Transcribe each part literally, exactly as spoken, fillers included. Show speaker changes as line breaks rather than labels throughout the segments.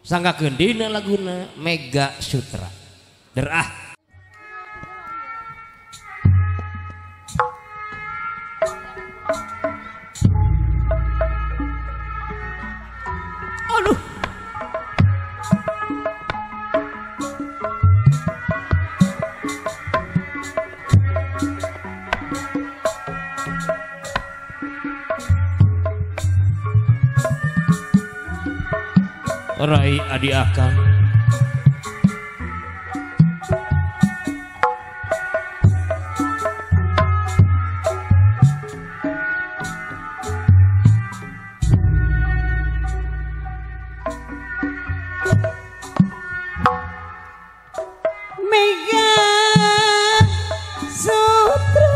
sanggakeun dina laguna Mega Sutra. Derah. Aduh. Rai Adi Akang
Mega Sutra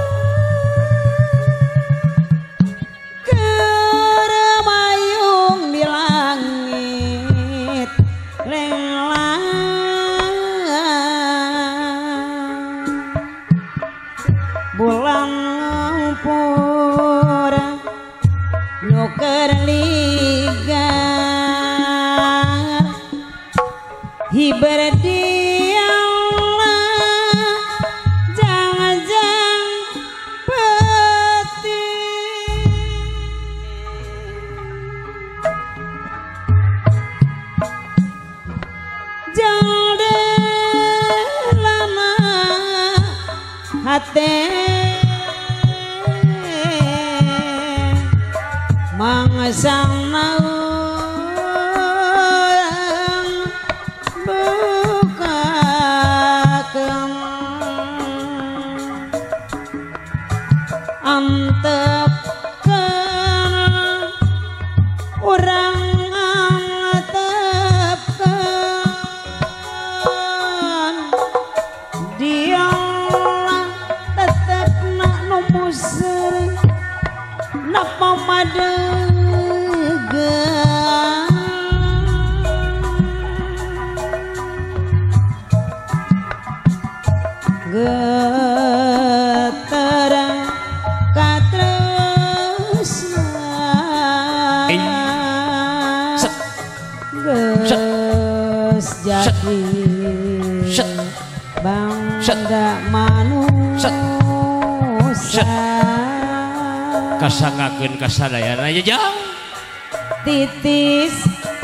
keremayung di langit lelang bulan pura nuker ligar hiber hati mangesang naurang bukakeun antepkeun urang antepkeun dia napa madegan geterang katresnan geus jadi bangda manusia
kasangakeun kasadayana jajang
titis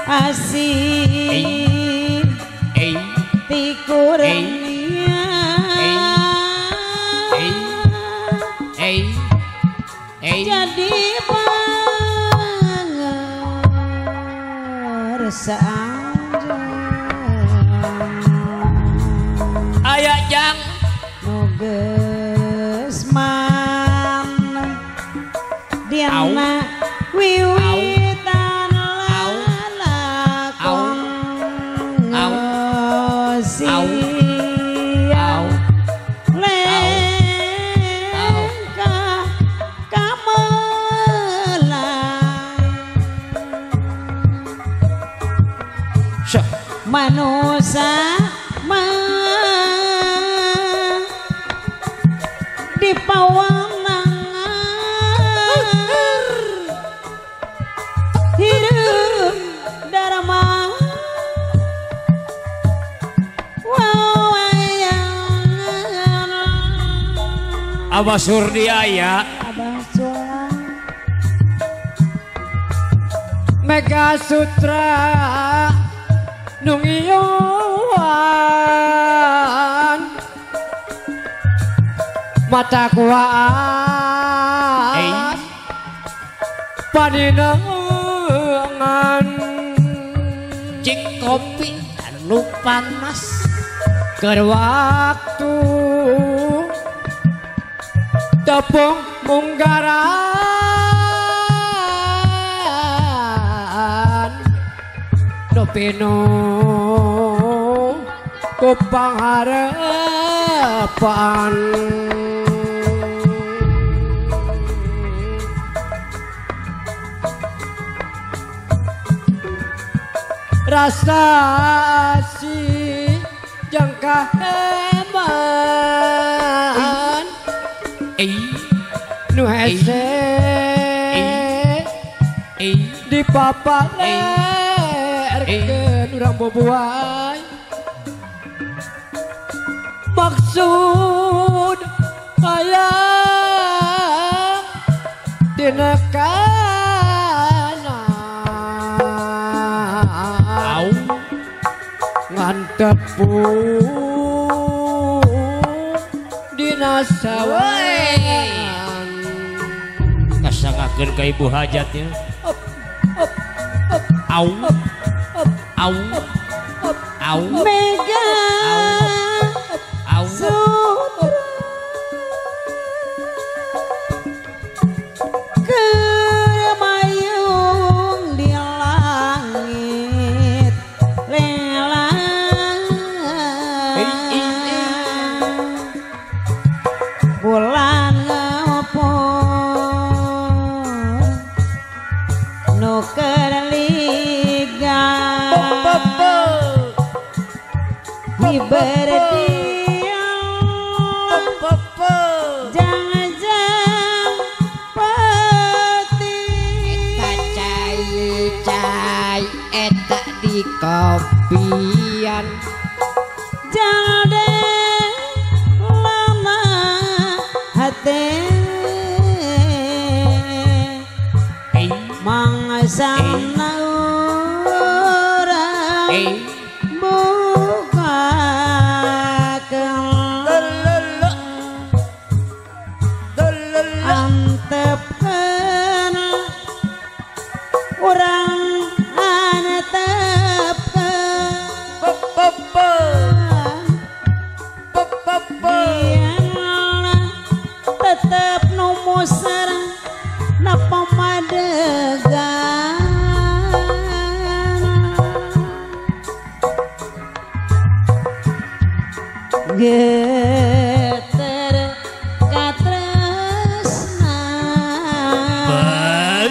asih
ei
ti kurnia
ei ei ei
jadi pangersaanjeun
aya jang
nu geus diana wiwitan lalakon ngosiau lengka kamelan manusia mah dipawangan hidup dharma wawayan
Abah Surdi aya
Abah Sulang
Mega Sutra nungiyuan mata kuaan paninangan
cik kopi anu panas
keur waktu tepung munggaran nopino ku pangharapan rasa si jangka heman
eh
nu hese
eh
di papa ler Ken urang boboai maksud hayang dina kana
Au.
ngantepu dina sawangan
Kasangakeun ka ibu hajatnya. Au. Au. Au.
Mega
Au.
Sutra Kemayung di langit lelang bulan ngepon nu kerligan berdiam jangan pati
cai eta di kopian
jade lama hati
Hey.
mangsana urang
Hey.
buka antepkeun urang antepkeun tetep nu musar napa madegan geter katresnan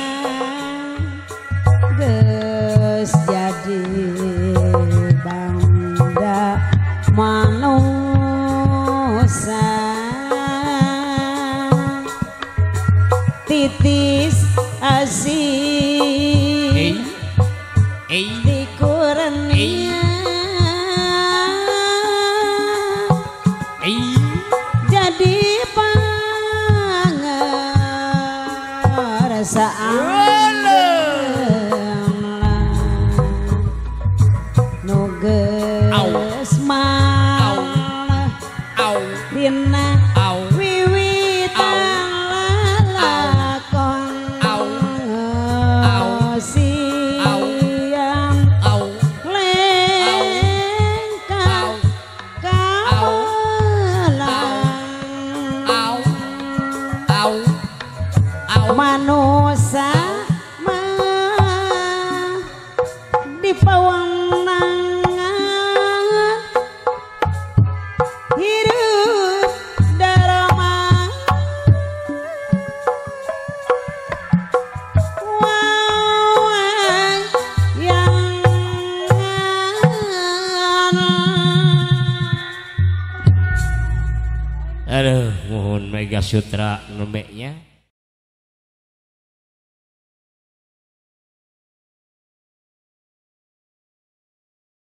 geus jadi banda manusa titis asih
Hey. Hey.
dikurnia
Hey.
jadi pangarasaan nu geus malah
Au.
dina
Au.
wiwitan lalakon
Au. Au.
siang
Au.
lengkap kabelang
Au. Au. Au.
manusia mah di pawangangan hidup darama wawan yang
Aduh, mohon Mega Sutra nemeknya.